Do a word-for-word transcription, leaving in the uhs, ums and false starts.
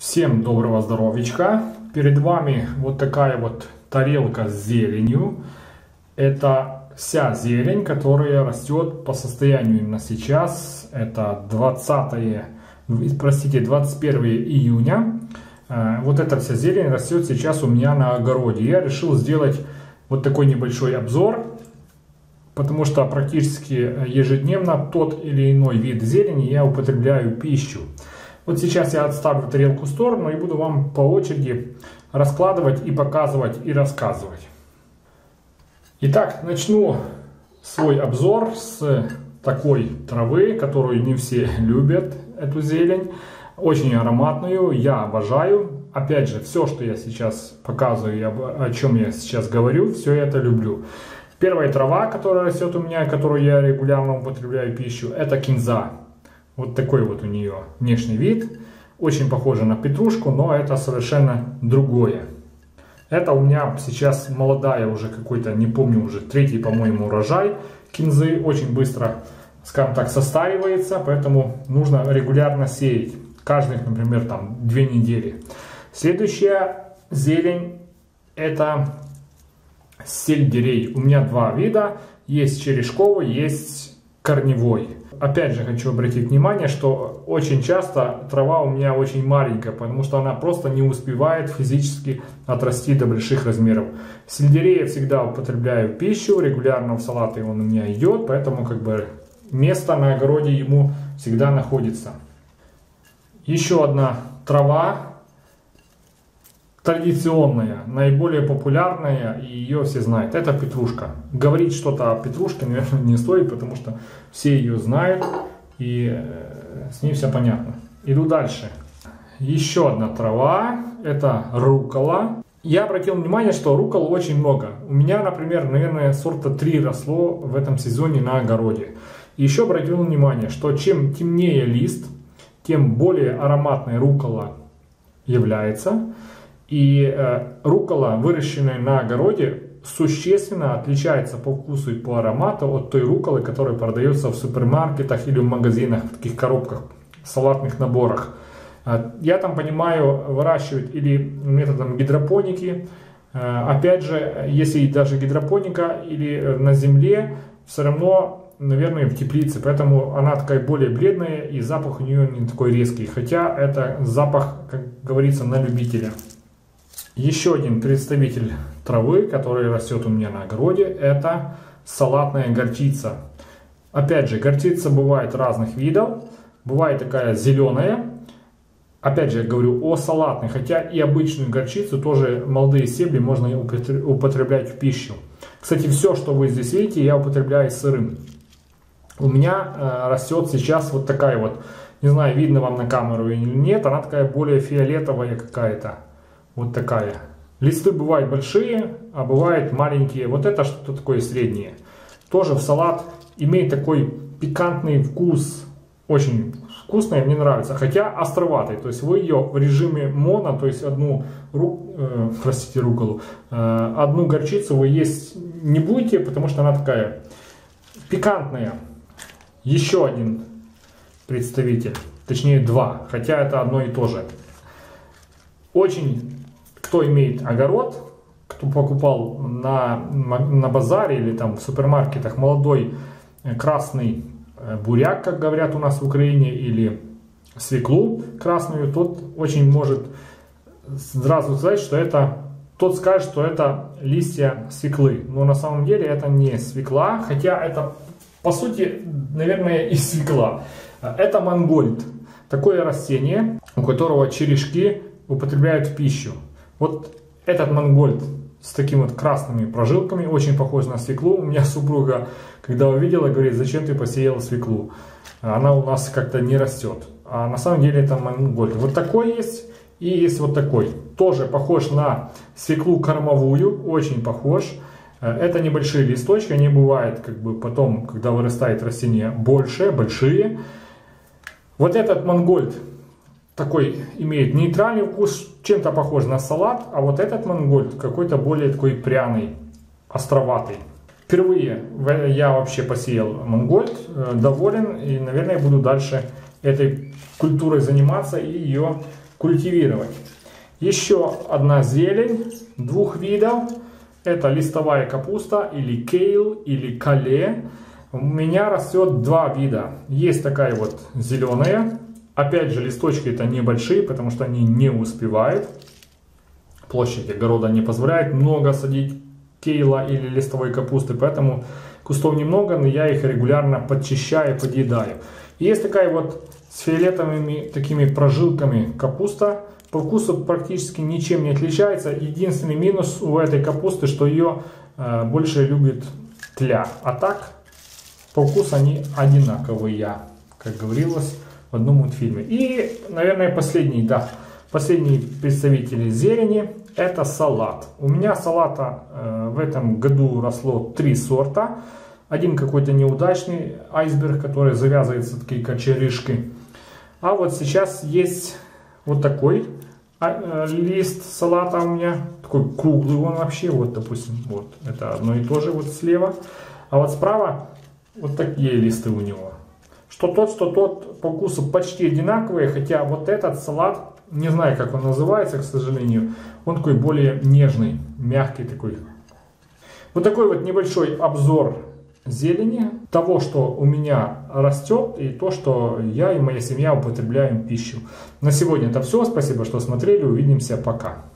Всем доброго здоровичка! Перед вами вот такая вот тарелка с зеленью. Это вся зелень, которая растет по состоянию именно сейчас. Это двадцатое, простите, двадцать первое июня. Вот эта вся зелень растет сейчас у меня на огороде. Я решил сделать вот такой небольшой обзор, потому что практически ежедневно тот или иной вид зелени я употребляю в пищу. Вот сейчас я отставлю тарелку в сторону и буду вам по очереди раскладывать и показывать и рассказывать. Итак, начну свой обзор с такой травы, которую не все любят, эту зелень. Очень ароматную, я обожаю. Опять же, все, что я сейчас показываю, о чем я сейчас говорю, все это люблю. Первая трава, которая растет у меня, которую я регулярно употребляю в пищу, это кинза. Вот такой вот у нее внешний вид. Очень похоже на петрушку, но это совершенно другое. Это у меня сейчас молодая уже какой-то, не помню, уже третий, по-моему, урожай кинзы. Очень быстро, скажем так, состаривается, поэтому нужно регулярно сеять. Каждых, например, там две недели. Следующая зелень это сельдерей. У меня два вида. Есть черешковый, есть корневой. Опять же хочу обратить внимание, что очень часто трава у меня очень маленькая, потому что она просто не успевает физически отрасти до больших размеров. Сельдерей я всегда употребляю в пищу, регулярно в салаты он у меня идет, поэтому как бы место на огороде ему всегда находится. Еще одна трава, традиционная, наиболее популярная, и ее все знают, это петрушка. Говорить что-то о петрушке, наверное, не стоит, потому что все ее знают, и с ней все понятно. Иду дальше. Еще одна трава, это руккола. Я обратил внимание, что рукколы очень много. У меня, например, наверное, сорта три росло в этом сезоне на огороде. И еще обратил внимание, что чем темнее лист, тем более ароматной руккола является. И э, руккола, выращенная на огороде, существенно отличается по вкусу и по аромату от той рукколы, которая продается в супермаркетах или в магазинах, в таких коробках, салатных наборах. Э, я там понимаю, выращивать или методом гидропоники. Э, опять же, если даже гидропоника или на земле, все равно, наверное, в теплице. Поэтому она такая более бледная и запах у нее не такой резкий. Хотя это запах, как говорится, на любителя. Еще один представитель травы, который растет у меня на огороде, это салатная горчица. Опять же, горчица бывает разных видов. Бывает такая зеленая. Опять же, я говорю о салатной, хотя и обычную горчицу, тоже молодые стебли можно употреблять в пищу. Кстати, все, что вы здесь видите, я употребляю сырым. У меня э, растет сейчас вот такая вот, не знаю, видно вам на камеру или нет, она такая более фиолетовая какая-то. Вот такая. Листы бывают большие, а бывают маленькие. Вот это что-то такое среднее. Тоже в салат имеет такой пикантный вкус. Очень вкусная, мне нравится. Хотя островатый. То есть вы ее в режиме моно, то есть одну, ру, э, простите, рукколу, э, одну горчицу вы есть не будете, потому что она такая пикантная. Еще один представитель. Точнее два. Хотя это одно и то же. Очень, кто имеет огород, кто покупал на, на базаре или там в супермаркетах молодой красный буряк, как говорят у нас в Украине, или свеклу красную, тот очень может сразу сказать, что это, тот скажет, что это листья свеклы. Но на самом деле это не свекла, хотя это по сути, наверное, и свекла. Это мангольд, такое растение, у которого черешки употребляют в пищу. Вот этот мангольд с такими вот красными прожилками, очень похож на свеклу. У меня супруга, когда увидела, говорит, зачем ты посеял свеклу? Она у нас как-то не растет. А на самом деле это мангольд. Вот такой есть и есть вот такой. Тоже похож на свеклу кормовую, очень похож. Это небольшие листочки, они бывают как бы потом, когда вырастает растение, больше, большие. Вот этот мангольд такой имеет нейтральный вкус, чем-то похож на салат, а вот этот мангольд какой-то более такой пряный, островатый. Впервые я вообще посеял мангольд, доволен, и, наверное, буду дальше этой культурой заниматься и ее культивировать. Еще одна зелень двух видов. Это листовая капуста или кейл или кале. У меня растет два вида. Есть такая вот зеленая. Опять же, листочки это небольшие, потому что они не успевают. Площадь огорода не позволяет много садить кейла или листовой капусты, поэтому кустов немного, но я их регулярно подчищаю, подъедаю. Есть такая вот с фиолетовыми такими прожилками капуста. По вкусу практически ничем не отличается. Единственный минус у этой капусты, что ее э, больше любит тля. А так, по вкусу они одинаковые, как говорилось в одном мультфильме. И, наверное, последний, да, последний представитель зелени — это салат. У меня салата э, в этом году росло три сорта. Один какой-то неудачный айсберг, который завязывается такие кочерышки. А вот сейчас есть вот такой а, э, лист салата у меня. Такой круглый он вообще. Вот, допустим, вот это одно и то же вот слева. А вот справа вот такие листы у него. Что тот, что тот по вкусу почти одинаковые. Хотя вот этот салат, не знаю, как он называется, к сожалению, он такой более нежный, мягкий такой. Вот такой вот небольшой обзор зелени, того, что у меня растет, и то, что я и моя семья употребляем в пищу. На сегодня это все. Спасибо, что смотрели. Увидимся. Пока.